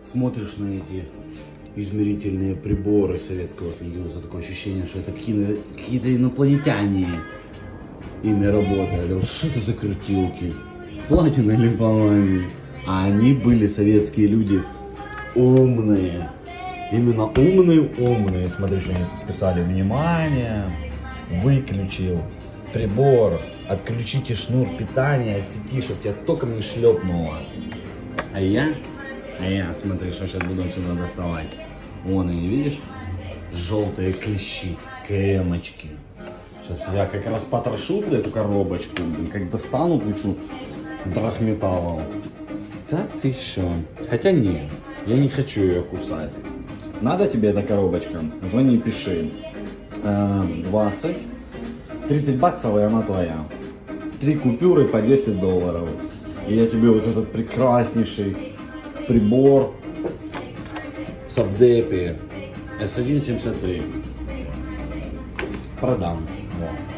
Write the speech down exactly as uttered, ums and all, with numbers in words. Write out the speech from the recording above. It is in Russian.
смотришь на эти измерительные приборы Советского Союза, такое ощущение, что это какие-то какие-то инопланетяне ими работали. Вот что это за крутилки? Платина или палами? А они были, советские люди, умные. Именно умные-умные. Смотри, что они писали. Внимание, выключил прибор, отключите шнур питания от сети, чтобы тебя током не шлепнуло. А я, а я, смотри, что сейчас буду отсюда доставать. Вон они, видишь? Желтые клещи, кремочки. Сейчас я как раз потрошу эту коробочку, как достану кучу драгметаллов. Да ты что? Хотя нет, я не хочу ее кусать. Надо тебе эта коробочка? Звони, пиши. двадцать, тридцать баксов, и она твоя. Три купюры по десять долларов. И я тебе вот этот прекраснейший прибор Сабдепи эс один семьдесят три продам. Вот.